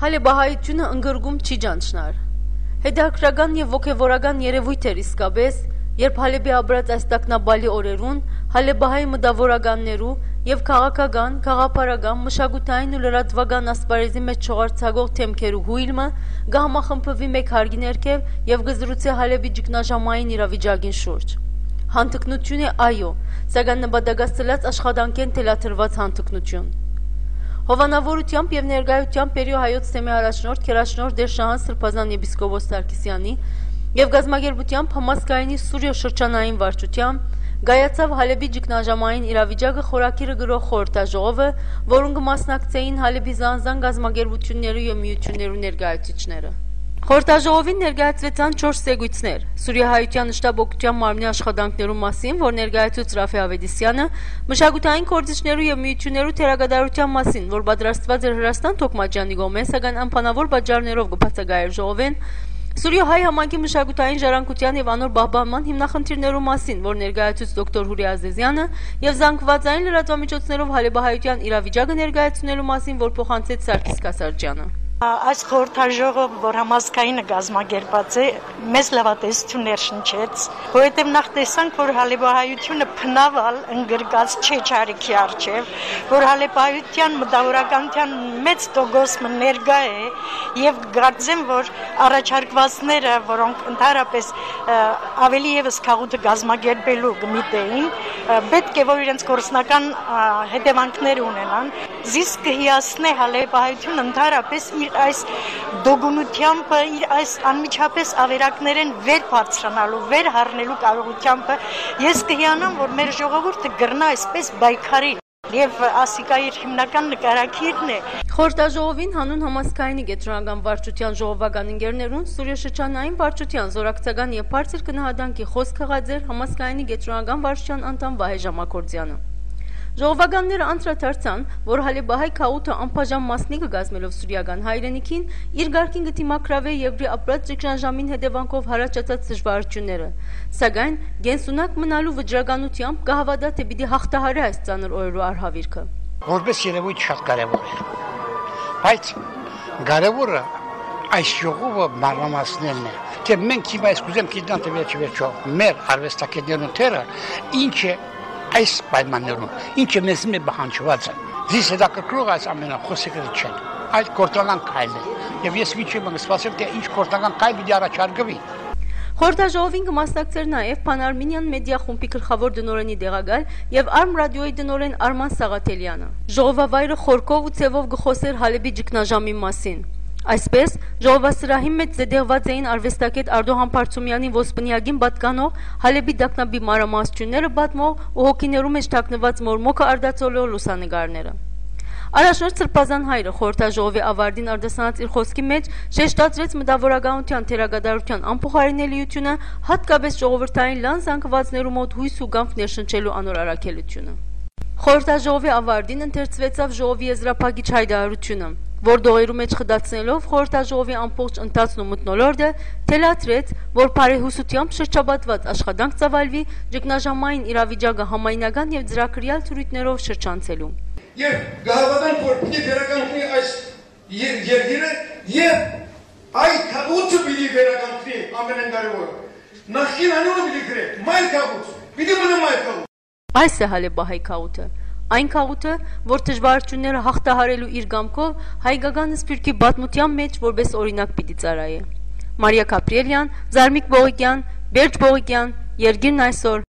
Հալեբահայությունը ընգրգում չի ճանչնար։ Հետաքրական եւ ոգեվորական երևույթ էր իսկապես, երբ Հալեբի ապրած այս տակնաբալի օրերուն Հալեբահայի մտավորականներու եւ քաղաքական, գաղափարական, մշակութային ու լրատվական ասպարեզի մեջ չողարցակող թեմքերու հույլը գահմախմբվի մեկ հարգի ներքև եւ գզրուցի Հալեբի ճգնաժամային իրավիճակին շուրջ։ Հանտկնություն է այո, սակայն նպատակասլաց աշխատանքեն թելաթրված հանտկնություն։ Հովանավորությամբ եւ ներկայությամբ Պերիո հայոց թեմի առաջնորդ Քերաշնորհ Դերշահան Սրբազան եպիսկոպոս Սարգսյանի եւ գազագերբությամբ համասկայնի Սուրիո շրջանային վարչությամբ գայացավ Հալեբի ճգնաժամային իրավիճակը խորակիրը գրող խորհրդաժողովը, որոնք մասնակցեին Հալեբի զանզան գազագերբություններու եւ միություններու ներկայացուցիչները։ Խորհրդաժողովին ներկայացվեցան 4 զեկույցներ՝ Սուրիահայության շտաբօգնության մարմնի աշխատանքներու մասին, որ ներկայացուց Ռաֆե Ավետիսյանը, մշակութային կորձիչներու եւ միություններու թերագադարության մասին, որ պատրաստված էր Հրաստան Թոքմաջյանի կողմէ, սակայն անփանավոր պատճառներով կբացակայեր ժողովեն, Սուրիահայ համայնքի մշակութային ժառանգության եւ անոր պահպանման հիմնախնդիրներու մասին, որ ներկայացուց դոկտոր Հուրի Ազեզյանը, եւ զանգվածային լրատվամիջոցներով Հալեբահայության իրավիճակը ներկայացնելու մասին, որ փոխանցեց Սարգիս Կասարջյանը։ Այս խորհրդաժողովը, որ համազգայինը կազմակերպած է, մեծ լավատեսություններ շնչեց, որովհետև նախ տեսանք, որ Հալեբահայությունը փնավալ ընդգրկած չէ չարիքի առջև, որ Հալեբահայության մտավորականության մեծ տոկոսը ներկա է եւ կարծեմ, որ առաջարկվածները, որոնք ընդհանրապես ավելի եւս քաղուտը կազմակերպելու գմիտեին, պետք է որ իրենց կորսնական հետևանքներ ունենան, զիսկ կհիասնե Հալեբահայությունը ընդհանրապես իր այս դոգունությամբ, իր այս անմիջապես ավերակներեն վեր բարձրանալու, վեր հառնելու կարողությամբ ես կհիանամ, որ մեր ժողովուրդը գրնա այսպես բայկարի եւ ասիկա իր հիմնական նկարակիրն է։ Խորհրդաժողովին հանուն համասկայնի կենտրոնական վարչության ժողովական ընկերներուն Սուրիո շրջանային վարչության զորակցական եւ բարձր գնահատանքի խոսք եղած էր համասկայնի կենտրոնական վարչության անդամ Վահե Ժամակորձյանը։ Ժողովականները անդրադարձան, որ Հալեբահայ քաղուտը անբաժան մասնիկը գազմելով սուրիական հայրենիքին իր գարկին գտիմակրավե եվրի ապրած ճգնաժամին հետևանքով հարաճած դժվարությունները, սակայն գենսունակ մնալու վճռականությամբ կհավատա թե պիտի հաղթահարի այս ծանր օրերու արհավիրքը։ Որպես երևույթ շատ կարևոր է, բայց կարևորը այս ժողովը մանրամասնելն է, թե մենք հիմա այս կուզեմ գիտնան թե վերջո մեր արվեստագետներուն թերը ինչ է այս պայմաններում, ինչը մեզ մի բանջված է, զիս հետաքրքրող այս ամենը խոսքերը չեն, այլ կորտանական քայլ է, եւ ես միջև եմ սպասել, թե ինչ կորտանական քայլ պիտի առաջարկվի։ Խորհրդաժողովին կմասնակցեր նաեւ Pan-Armenian մեդիա խումբի գլխավոր դնորենի դեղագալ եւ Arm ռադիոյի դնորեն Արման Սաղաթելյանը։ Ժողովավայրը խորքով ու ցևով գխոսեր Հալեբի ճգնաժամի մասին։ Այսպես, ժողովասրահի մեջ զետեղված էին արվեստագետ Արտոհան Փարցումյանի ոսպնյակին պատկանող Հալեբի դակնաբի մանրամասնությունները պատմող ու հոգիներու մեջ թաքնված մորմոքը արդացոլող լուսանկարները։ Առաջնորդ Սրբազան հայրը խորհրդաժողովի ավարտին արտասանած իր խոսքի մեջ շեշտադրեց մտավորականության թերագադարության անփոխարինելիությունը, հատկապես ժողովրդային լան զանգվածներու մոտ հույս ու գանք ներշնչելու անոր առաքելությունը։ Խորհրդաժողովի ավարտին ընթերցվեցավ ժողովի եզրափակիչ հայտարարությունը, որ դողերու մեջ խդացնելով խորհրդաժողովի ամբողջ ընթացն ու մթնոլորտը թելաթրեց, որ բարեհուսությամբ շրջապատված աշխատանք ծավալվի ճգնաժամային իրավիճակը համայնական եւ ծրագրյալ թրույթներով շրջանցելու։ Եվ գահավանանք, որ պիտի վերականգնի այս երկիրը եւ այդ քաղուտը պիտի վերականգնի ամենակարևորը։ Նախքին անունը պիտի գրե, մայր քաղուտ, պիտի մնա մայր քաղուտ։ Այս է Հալեբահայ քաղուտը։ Այն քաղուտը, որ դժվարությունները հաղթահարելու իր գամքով հայկական սփյուռքի բազմության մեջ որպես օրինակ պիտի ծառայե։ Մարիա Կապրիելյան, Զարմիկ Բողիկյան, Բերջ Բողիկյան, Երգիրն այսօր